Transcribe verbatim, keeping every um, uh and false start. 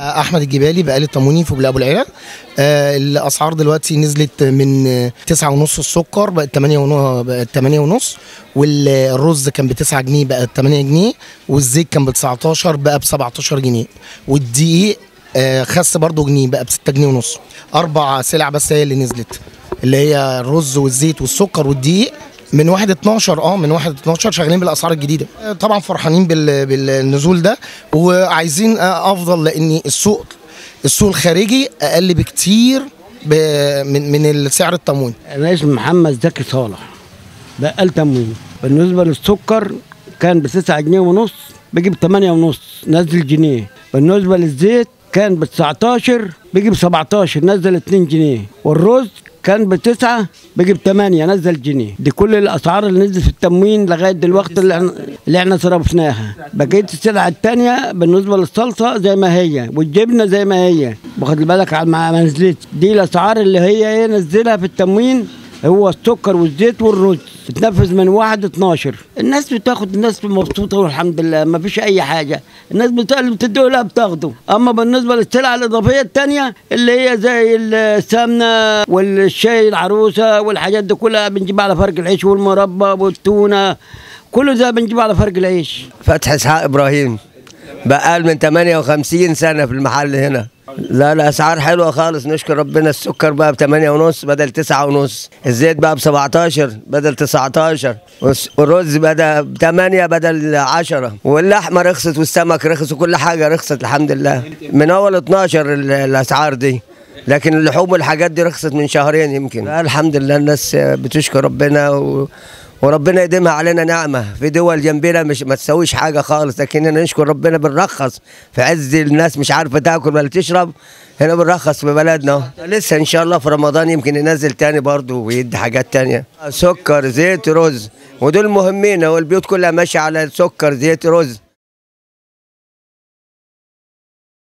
احمد الجبالي بقالي التمويني في ابو العيله. آه الاسعار دلوقتي نزلت من تسعة ونص السكر بقت تمانية ونص، بقت تمانية ونص، والرز كان ب تسعة جنيه بقى تمانية جنيه، والزيت كان ب تسعتاشر بقى ب سبعتاشر جنيه، والدقيق آه خس برضه جنيه بقى ب ستة جنيه ونص. اربع سلع بس هي اللي نزلت، اللي هي الرز والزيت والسكر والدقيق من واحد اتناشر. اه من واحد اتناشر شغالين بالاسعار الجديده. طبعا فرحانين بالنزول ده وعايزين افضل، لان السوق السوق الخارجي اقل بكتير من من السعر التموين. انا اسمي محمد زكي صالح، بقال تموين. بالنسبه للسكر كان ب تسعة جنيه ونص بيجيب تمانية ونص نزل جنيه. بالنسبه للزيت كان ب تسعتاشر بيجيب سبعتاشر نزل اتنين جنيه، والرز كان بتسعة بيجيب تمانية نزل جنيه. دي كل الاسعار اللي نزلت في التموين لغايه دلوقتي اللي احنا اللي احنا صرفناها. بقيه السلع الثانيه بالنسبه للصلصه زي ما هي، والجبنه زي ما هي، واخد بالك على ما نزلت. دي الاسعار اللي هي ايه نزلها في التموين، هو السكر والزيت والرز بتنفذ من واحد اتناشر. الناس بتاخد، الناس مبسوطه والحمد لله، ما فيش اي حاجه. الناس اللي بتديه لها بتاخده. اما بالنسبه للسلع الاضافيه الثانيه اللي هي زي السمنه والشاي العروسه والحاجات دي كلها بنجيبها على فرق العيش، والمربى والتونه كله ده بنجيبها على فرق العيش. فتحي اسحاق ابراهيم، بقال من تمانية وخمسين سنه في المحل هنا. لا الاسعار حلوه خالص نشكر ربنا. السكر بقى ب تمانية ونص بدل تسعة ونص، الزيت بقى ب سبعتاشر بدل تسعتاشر، والرز بقى ب تمانية بدل عشرة، واللحمه رخصت والسمك رخص وكل حاجه رخصت الحمد لله. من اول اتناشر الاسعار دي، لكن اللحوم والحاجات دي رخصت من شهرين يمكن. الحمد لله الناس بتشكر ربنا و... وربنا يديمها علينا نعمه. في دول جنبنا مش ما تسويش حاجه خالص، لكننا نشكر ربنا بنرخص في عز الناس مش عارفه تاكل ولا تشرب، هنا بنرخص في بلدنا. لسه ان شاء الله في رمضان يمكن ينزل تاني برضه ويدي حاجات تانيه، سكر زيت رز، ودول مهمين. والبيوت كلها ماشيه على سكر زيت رز.